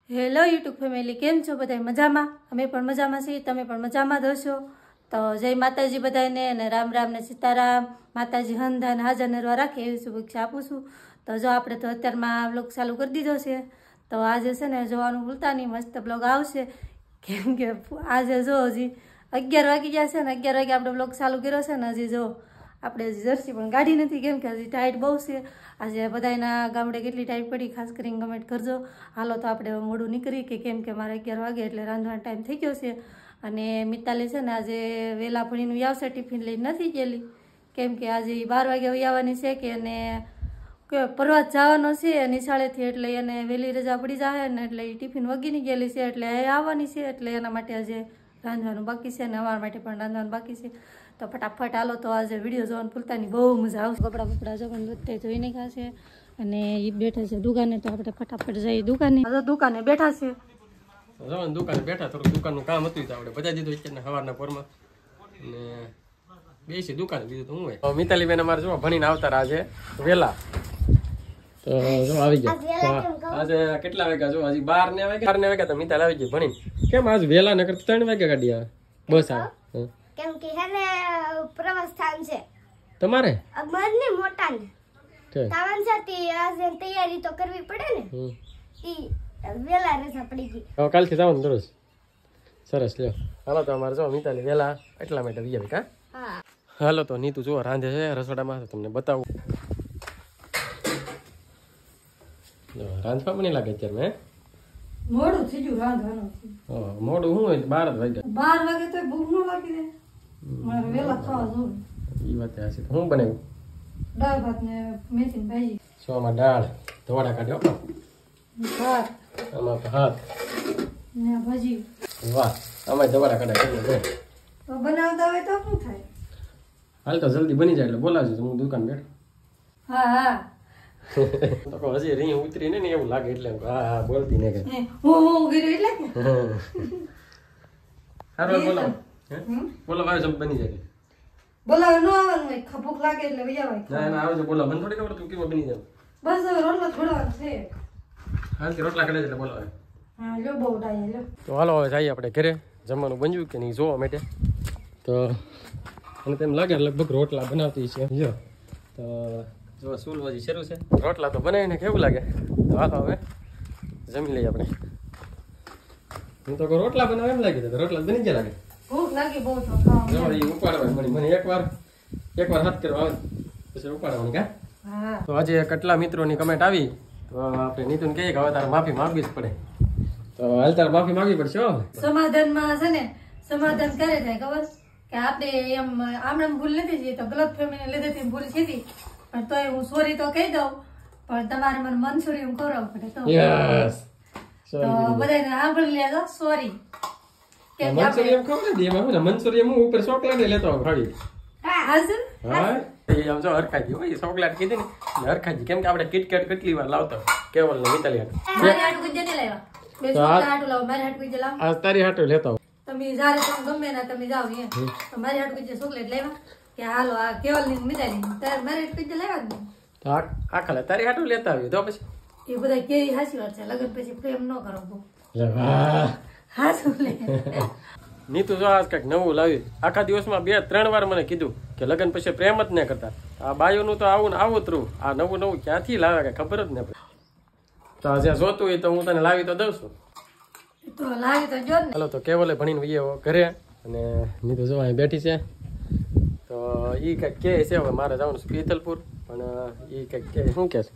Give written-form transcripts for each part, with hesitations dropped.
Hello YouTube family, કેમ છો બધા? મજામાં? અમે પણ મજામાં છીએ, તમે પણ મજામાં જ હશો. તો જય માતાજી બધાને, અને રામ રામ ને સીતારામ. માતાજી હંધાને હાજર નરવા રાખે એવી શુભેચ્છા આપું છું. તો જો આપણે તો અત્યારમાં બ્લોગ ચાલુ કરી દીધો છે. તો આજે છે ને જોવાનું ભૂલતા નહીં, મસ્ત બ્લોગ આવશે. કેમ કે આજે જો હજી 11 વાગી ગયા છે ને, 11 વાગે આપણે બ્લોગ ચાલુ કર્યો છે ને. હજી જો આપણે હજી જર્સી પણ ગાડી નથી, કેમ કે હજી ટાઈટ બહુ છે. આજે બધાના ગામડે કેટલી ટાઈટ પડી ખાસ કરીને કમેન્ટ કરજો. હાલો તો આપણે મોડું નીકળી કે કેમ કે મારે 11 વાગે એટલે રાંધવાનો ટાઈમ થઈ ગયો છે. અને મિતાલી છે ને આજે વહેલા ભણીનું આવશે, ટિફિન લઈને નથી ગયેલી, કેમ કે આજે 12 વાગે આવવાની છે કે એને પ્રવાસ જવાનો છે નિશાળેથી, એટલે એને વહેલી રજા પડી જાય ને એટલે એ ટિફિન વગીની ગયેલી છે, એટલે એ આવવાની છે. એટલે એના માટે આજે રાંધવાનું બાકી છે, અને અમારા માટે પણ રાંધવાનું બાકી છે. તો ફટાફટ હાલો તો આજે વિડીયો જોવાનું ભૂલતા નહીં, બહુ મજા આવશે. કપડાં બપડા જવાનું બધે જોઈને ખાશે, અને એ બેઠા છે દુકાને, તો આપણે ફટાફટ જઈએ દુકાને. દુકાને બેઠા છે, દુકાને બેઠા, થોડું દુકાનનું કામ હતું તો આપણે બધા દીધું અત્યારે સવારના પોરમાં, અને બેસી દુકાને. બીજું તો હું હોય મિતાલી બેન અમારે જો ભણીને આવતા આજે વહેલા, તો જો આવી ગયા. આજે કેટલા વાગ્યા? જો હજી 12 ને વાગ્યા તો મિતાલ આવી ગઈ ભણીને. કેમ આજ વહેલા ન કરતા 3 વાગ્યા ગાડી આવે બસ આવે? કેમ કે હેને પ્રવાસ સ્થાન છે તમારે અગમદને મોટા ને તાવન સાથે આજે તૈયારી તો કરવી પડે ને, ઈ વેલા રજા પડી ગઈ. હવે કાલથી જવાનું દરરોજ. સરસ લ્યો. હાલો તો અમારે જો મિતાલી વેલા એટલા માટે વી આવી. હા હાલો તો નીતુ જો રાંધે છે રસોડામાં, તમને બતાવું. રાંધવા મને લાગે અત્યારે મેં મોડું થઈ ગયું રાંધવાનું. મોડું શું હોય? 12 વાગ્યા. 12 વાગે તો ભૂખ ન લાગી દે, મારે વેલા ખાવા જોવે. ઈ વાત હશે. હું બનાવ્યું? દાળ ભાત ને મેથી ભાજી. શું આમાં દાળ ધોળા કાઢ્યો, ભાત આમાં ભાત ને ભાજી. વાહ, આમાં ધોળા કાઢ્યા. તો બનાવતા હોય તો શું થાય? હાલ તો જલ્દી બની જાય એટલે બોલાવજો, હું દુકાન બેઠો. હા હા તો હજી રીંગ ઉતરી ને એવું લાગે એટલે હા હા બોલતી ને કે હું ગીરું એટલે કે હારો બોલો. બોલો આવે જમ બની જાય. બોલાવે નો આવવાનું હોય, ખભૂક લાગે એટલે વૈયાવાય. ના ના આવે છે બોલો. મને થોડી ખબર તું કેવો બની જાય. બસ હવે રોટલા છોડવાનો છે. હાલથી રોટલા કરે એટલે બોલો. હા લો બહુ ડાય લો. તો હાલો હવે જઈએ આપણે ઘરે. જમવાનું બન્યું કે નહીં જોવા માટે. તો મને તેમ લાગે લગભગ રોટલા બનાવતી છે. જો તો જો સૂલ હજી શરૂ છે. રોટલા તો બનાવીને કેવું લાગે? તો હાલો હવે જમી લઈએ આપણે. હું તો રોટલા બનાવે એમ લાગે તો રોટલા બની ગયા લાગે. ભૂખ લાગી બહુ તો ખાવા. જો એ ઉપાડવા મને એકવાર હાથ કરવા આવે પછી ઉપાડવાની કા. હા તો આજે કેટલા મિત્રોની કમેન્ટ આવી, તો આપણે નીતુને કહીએ કે હવે તારે માફી માંગવી જ પડે. તો હાલ તારે માફી માંગવી પડશે. હો સમાધાનમાં છે ને, સમાધાન કરે થાય ખબર કે આપણે એમ આમણામ ભૂલ નથી થઈ, તો ગલત ફેમીને લીધેથી ભૂલ થઈ, પણ તોય હું સોરી તો કહી દઉં, પણ તમારે મને મંજૂરી હું કરાવવું પડે તો. યસ તો બધાને સાંભળી લેજો સોરી. મંચુરિયમ ખબર ને એમાં શું મંચુરિયમ હું ઉપર ચોકલેટ લેતો આવું ખાડી. હા સર હા એ આમ જો હરખાજી હોય ચોકલેટ કીધી ને હરખાજી, કેમ કે આપણે કિટકેટ કેટલી વાર લાવતા કેવલ ને મિતાલી મારી હાટ ગુજે નહીં લાવ્યા, બે છોકરા હાટુ લાવો, મારી હાટ ગુજે લાવો. આ તારી હાટો લેતા તમે જ્યારે પણ ગમે ના તમે જાઓ એમ, તો મારી હાટ ગુજે ચોકલેટ લેવા કે હાલો આ કેવલ ની મિતાલી તારે મારી હાટ ગુજે લેવા જ નહીં. તો આખા તારી હાટો લેતા આવ્યું તો પછી એ બધા કેવી હાચી વાત છે, લગન પછી પ્રેમ ન કરો બહુ. વાહ હા શું લે નીતુ જો આજ કઈક નવું લાવી. આખા દિવસમાં 2-3 વાર મને કીધું કે લગન પછી પ્રેમ જ ન કરતા. આ બાયોનું તો આવું ને આવું જ રહું. આ નવું નવું ક્યાંથી લાવે કે ખબર જ ન પડે. તો જ્યાં જોતું હોય તો હું તને લાવી તો દઉં છું. તો લાવી તો જો ને. હાલો તો કેવલે ભણીને વઈએ ઘરે, અને નીતુ જો અહીં બેઠી છે. તો એ કંઈક કહે છે હવે મારે જવાનું છે પીથલપુર, પણ એ કંઈક કહે શું કહે છે?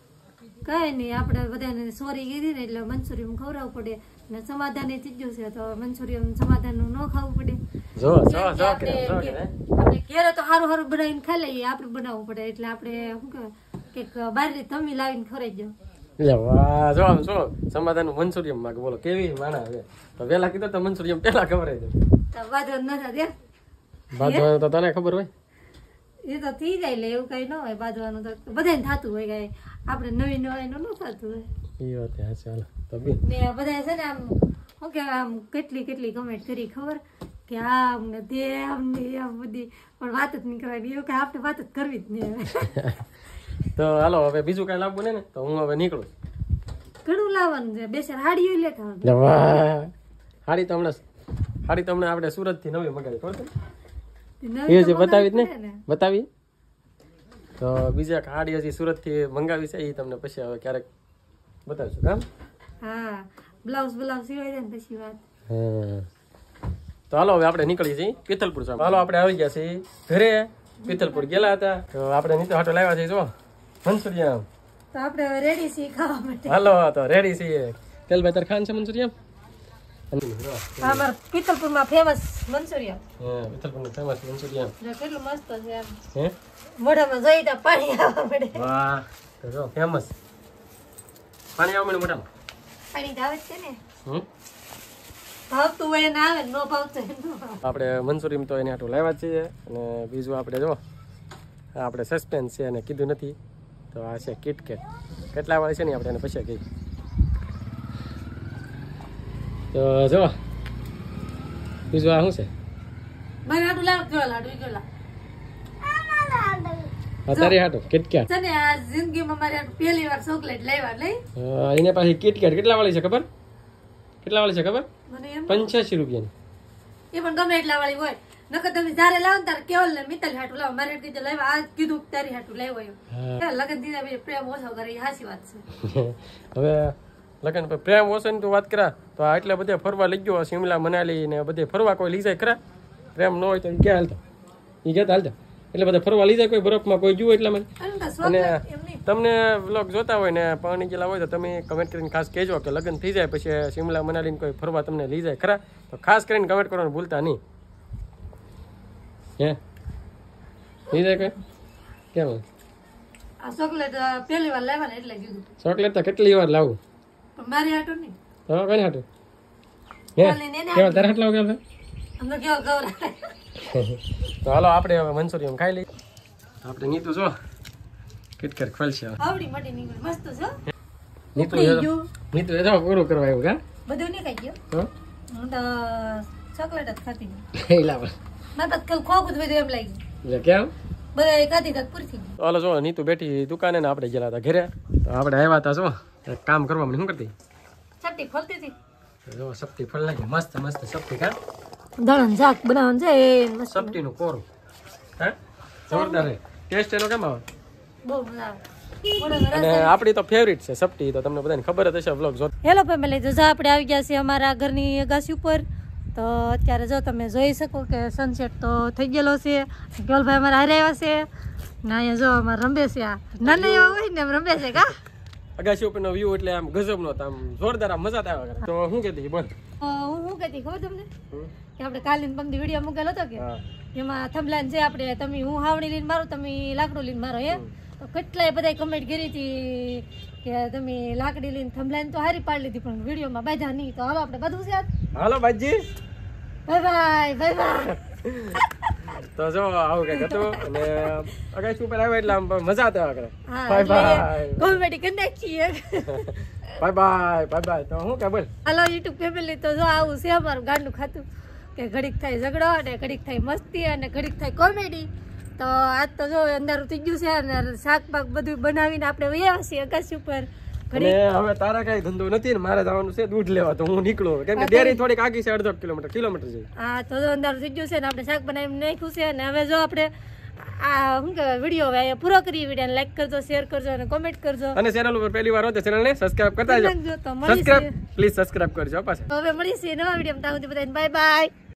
કઈ નહીં, આપણે બધાને સોરી કીધી ને એટલે મંચુરિયમ ખવડાવવું પડે, ને સમાધાન એ ચીજો છે તો મંચુરિયમ સમાધાન નું ન ખાવું પડે. જો આપણે ઘેરે તો સારું સારું બનાવીને ખાઈ લઈએ, આપણે બનાવવું પડે એટલે આપણે શું કહેવાય કે બહાર તમે લાવીને ખવડાવી દો. વાહ જો આમ જો સમાધાન નું મંચુરિયમ માંગે. બોલો કેવી માણા હવે. તો વેલા કીધું તો મંચુરિયમ પેલા ખબર તો વાંધો ન થાય. બાજુ તો તને ખબર હોય એ તો થઈ જાય એટલે એવું કઈ ન હોય. બાંધવાનું તો બધાને થતું હોય, કઈ આપણે નવી નવાઈનું ન થતું હોય. એ વાત હા ચાલ તો ને બધા છે ને આમ શું કે આમ કેટલી કમેન્ટ કરી ખબર કે આમ ને તે આમ ને આમ બધી, પણ વાત જ નહીં કરવાની. એવું કે આપણે વાત જ કરવી જ નહીં. તો હાલો હવે બીજું કઈ લાવવું ને તો હું હવે નીકળું. ઘણું લાવવાનું છે. બે ચાર હાડીઓ લેતા આવજો. હાડી તો હમણાં આપણે સુરત થી નવી મગાવી ખબર છે એ જે બતાવી જ ને બતાવી તો બીજા હાડી હજી સુરત થી મંગાવી છે એ તમને પછી હવે ક્યારેક બતાવીશું કામ. હા બ્લાઉઝ સીવાય જાય ને પછી વાત. તો હાલો હવે આપણે નીકળી જઈએ પિથલપુર. હાલો આપણે આવી ગયા છીએ ઘરે. પિથલપુર ગયેલા હતા તો આપણે નીચે હાટો લાવ્યા છે જો મંચુરિયમ. તો આપણે રેડી છીએ ખાવા માટે. હાલો તો રેડી છીએ. તેલભાઈ તાર ખાન છે મંચુરિયમ. અમાર પિથલપુરમાં ફેમસ મંચુરિયમ. પિથલપુરનું ફેમસ મંચુરિયમ. કેટલું મસ્ત છે એમ. હે મોઢામાં જોઈ તો પાણી આવવા મળે. વાહ તો જો ફેમસ પાણી આવવા મળે મોઢામાં. પાણી આવે છે ને. ભાવતું હોય ને આવે નો ભાવતું હોય નો આવે. આપણે મંચુરિયમ તો એને આટલું લાવ્યા છીએ અને બીજું આપણે જો આપણે સસ્પેન્સ છે અને કીધું નથી તો આ છે કિટકેટ. કેટલા વાળી છે ને આપણે એને પછી કહી તો જો બીજું આ શું છે મારે આટલું લાવ કેવા લાડુ કેલા તારી હાટો કિટકેટ છે ને આ જિંદગીમાં મારે પહેલી વાર ચોકલેટ લાવ્યા લઈ. એને પાછી કિટકેટ કેટલા વાળી છે ખબર? કેટલા વાળી છે ખબર? મને એમ 85 રૂપિયાની. એ પણ ગમે એટલા વાળી હોય નકર તમે જ્યારે લાવો ને ત્યારે કેવલ ને મિત્તલ હાટું લાવો. મારે કીધું લાવ્યા આ કીધું તારી હાટું લાવ્યો એમ. લગન દીધા પછી પ્રેમ ઓછો કરે એ સાચી વાત છે. હવે લગન પ્રેમ ઓછો ની તું વાત કરા તો આ એટલે બધે ફરવા લઈ ગયો શિમલા મનાલી ને બધે ફરવા કોઈ લઈ જાય ખરા? પ્રેમ ન હોય તો ક્યાં હાલતા એ ક્યાં હાલતા એટલે બધા ફરવા લઈ જાય કોઈ બરફમાં કોઈ જુઓ એટલા માટે. અને તમને વ્લોગ જોતા હોય ને પાણી ગયેલા હોય તો તમે કમેન્ટ કરીને ખાસ કહેજો કે લગ્ન થઈ જાય પછી શિમલા મનાલી કોઈ ફરવા તમને લઈ જાય ખરા? તો ખાસ કરીને કમેન્ટ કરવાનું ભૂલતા નહીં. હે લઈ જાય કઈ કેમ? આ ચોકલેટ પહેલી વાર લાવ્યા ને એટલે કીધું. ચોકલેટ તો કેટલી વાર લાવું પણ મારી હાટું નહીં. તો કઈ હાટું હે કેવા તારે હાટ લાવ કેમ? અમને કેવો ગૌરવ. તો હાલો આપણે હવે મંચુરિયમ ખાઈ લઈએ. આપણે નીતુ જો કિટકેટ ખોલશે આવડી મોટી નીકળી મસ્ત છે. નીતુ એ જો પૂરું કરવા આવ્યું કા બધું નહીં ખાઈ ગયો. તો હું તો ચોકલેટ જ ખાતી એલા મારે તો ખોખું જ બધું એમ લાગી એટલે કેમ બધા ખાધી ખાત પૂરી થઈ ગઈ. હાલો જો નીતુ બેઠી દુકાને ને આપણે ગયેલા હતા ઘરે. તો આપણે આવ્યા હતા જો એક કામ કરવા મને શું કરતી ચપટી ખોલતી હતી. જો સપટી ફળ લાગી મસ્ત મસ્ત સપટી કા દળન શાક બનાવવાનું છે એ મસ્ત. સપટીનું કોરું હે જોરદાર છે. ટેસ્ટ એનો કેમ આવે? બહુ મજા આવે. અને આપણી તો ફેવરિટ છે સપટી તો તમને બધાને ખબર જ હશે વ્લોગ જો. હેલો ફેમિલી તો જો આપણે આવી ગયા છીએ અમારા ઘરની અગાસી ઉપર. તો અત્યારે જો તમે જોઈ શકો કે સનસેટ તો થઈ ગયેલો છે. કેવલભાઈ અમારા હારે આવ્યા છે ને અહીંયા જો અમારે રમે છે. આ નાના એવા હોય ને એમ રમે છે કા. અગાસી ઉપરનો વ્યૂ એટલે આમ ગજબનો હતો આમ જોરદાર આમ મજા આવ્યા કરે. તો શું કહેતી બોલ? હું શું કહેતી ખબર તમને કે આપણે કાલે પમદી વિડીયો મૂકેલો હતો કે એમાં થંભલાન છે આપણે તમે હું હાવણી લઈને મારો તમે લાકડું લઈને મારો હે. તો કેટલાય બધા કમેન્ટ કરી હતી કે તમે લાકડી લઈને થંભલાન તો હારી પાડી લીધી પણ વિડીયોમાં બાંધ્યા નહીં. તો હાલો આપણે બધું છે. હાલો બાજી બાય બાય બાય. તો જો આવું કઈક હતું અને અગાસી ઉપર આવે એટલે આમ મજા આવ્યા કરે. બાય બાય કોમેડી કરી નાખીએ. Bye bye bye bye. તો હું કે બોલ હાલો યુટ્યુબ ફેમિલી તો જો આવું છે અમારું ગાંડું ખાતું કે ઘડીક થાય ઝઘડો અને ઘડીક થાય મસ્તી અને ઘડીક થાય કોમેડી. તો આજ તો જો અંધારું થઈ ગયું છે અને શાક પાક બધું બનાવીને આપણે વયા છીએ અગાસી ઉપર. અને હવે તારા કઈ ધંધો નથી ને મારે જવાનું છે દૂધ લેવા તો હું નીકળું કેમ કે ડેરી થોડીક આગી છે 1.5 કિલોમીટર છે. હા તો અંધારું થઈ ગયું છે ને આપણે શાક બનાવીને નાખ્યું છે અને હવે જો આપણે આ શું કહેવાય વિડીયો હવે પૂરો કરીએ. વિડીયોને લાઈક કરજો શેર કરજો અને કોમેન્ટ કરજો અને ચેનલ ઉપર પહેલી વાર હોય તો ચેનલને સબસ્ક્રાઇબ કરતા જાજો. સબસ્ક્રાઇબ પ્લીઝ સબસ્ક્રાઇબ કરજો પાછા. હવે મળીશું નવા વિડીયોમાં. ત્યાં સુધી બધાને બાય બાય.